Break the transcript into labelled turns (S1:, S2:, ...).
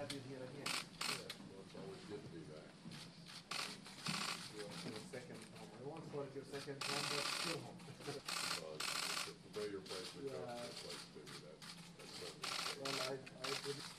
S1: have you here again.
S2: Yeah, well, it's always good to be back.
S1: Your second home. I won't call it your second home, but still home.
S2: It's a familiar place to come,
S1: Yeah.
S2: a place to do that. That's certainly the case.
S1: Well, I believe